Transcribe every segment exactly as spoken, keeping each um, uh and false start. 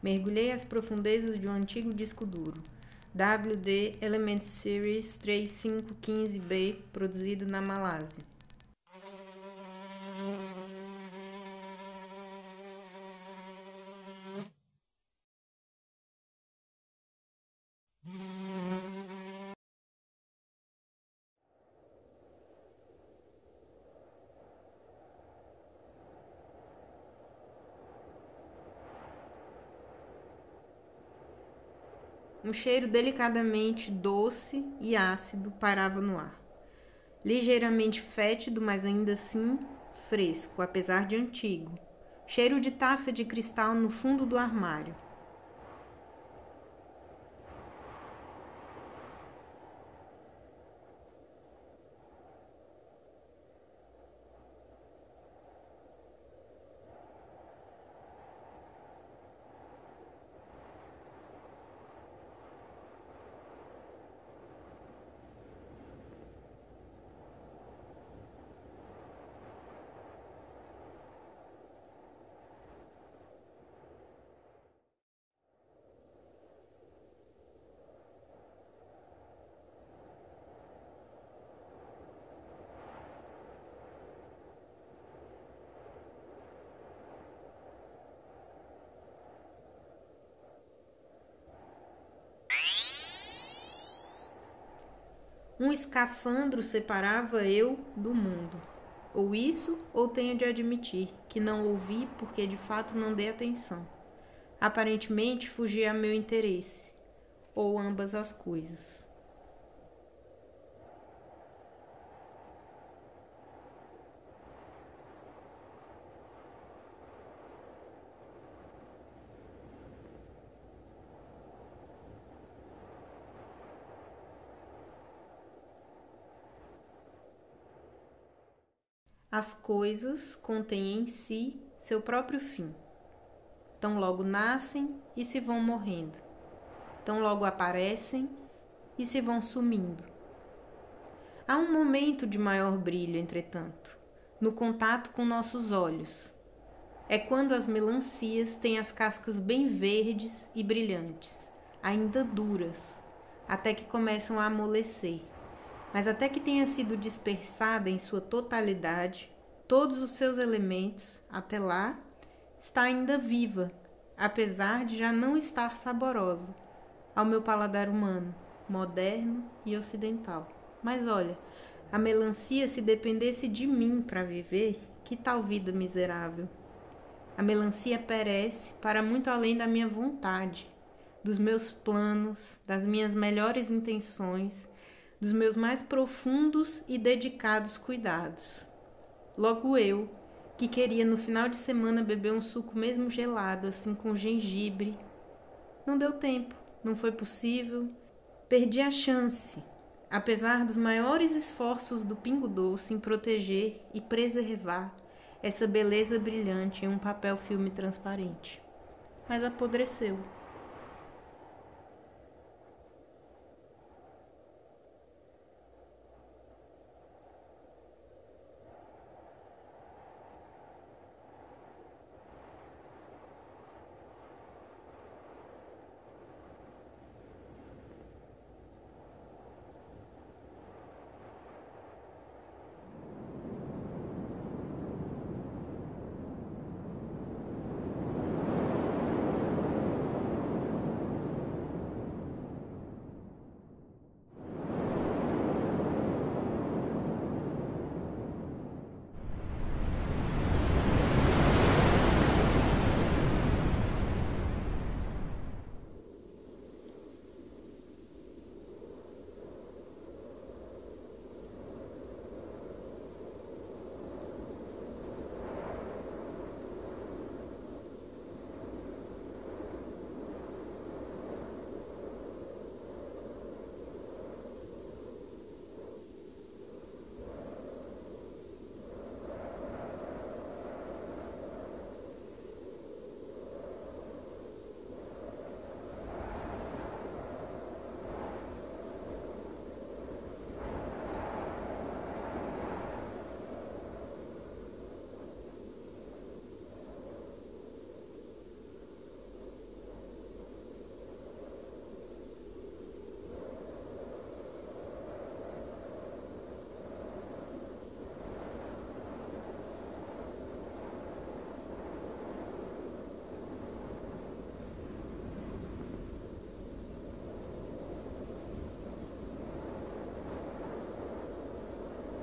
Mergulhei às profundezas de um antigo disco duro. W D Element Series três cinco um cinco B, produzido na Malásia. Um cheiro delicadamente doce e ácido pairava no ar. Ligeiramente fétido, mas ainda assim fresco, apesar de antigo. Cheiro de taça de cristal no fundo do armário. Um escafandro separava eu do mundo. Ou isso, ou tenho de admitir que não ouvi porque de fato não dei atenção. Aparentemente fugia a meu interesse, ou ambas as coisas. As coisas contêm em si seu próprio fim. Tão logo nascem e se vão morrendo. Tão logo aparecem e se vão sumindo. Há um momento de maior brilho, entretanto, no contato com nossos olhos. É quando as melancias têm as cascas bem verdes e brilhantes, ainda duras, até que começam a amolecer. Mas até que tenha sido dispersada em sua totalidade, todos os seus elementos, até lá, está ainda viva, apesar de já não estar saborosa, ao meu paladar humano, moderno e ocidental. Mas olha, a melancia, se dependesse de mim para viver, que tal vida miserável? A melancia perece para muito além da minha vontade, dos meus planos, das minhas melhores intenções, dos meus mais profundos e dedicados cuidados. Logo eu, que queria no final de semana beber um suco mesmo gelado, assim com gengibre. Não deu tempo, não foi possível. Perdi a chance, apesar dos maiores esforços do Pingo Doce em proteger e preservar essa beleza brilhante em um papel filme transparente. Mas apodreceu.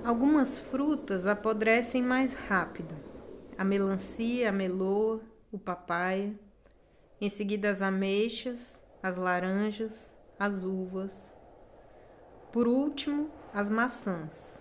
Algumas frutas apodrecem mais rápido. A melancia, a meloa, o papaya. Em seguida as ameixas, as laranjas, as uvas. Por último, as maçãs.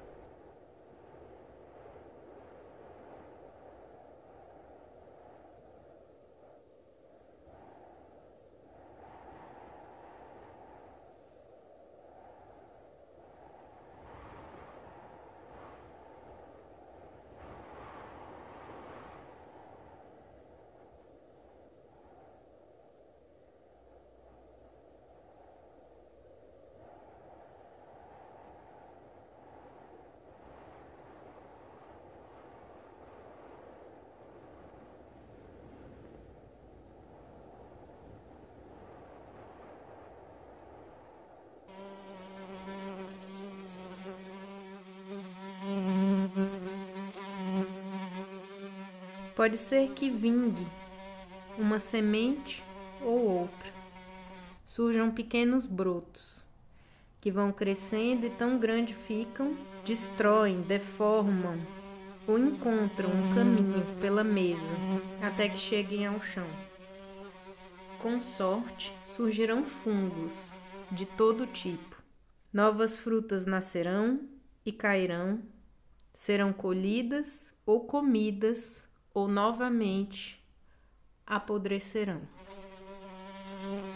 Pode ser que vingue uma semente ou outra. Surjam pequenos brotos, que vão crescendo e tão grande ficam, destroem, deformam ou encontram um caminho pela mesa até que cheguem ao chão. Com sorte, surgirão fungos de todo tipo. Novas frutas nascerão e cairão, serão colhidas ou comidas ou novamente apodrecerão.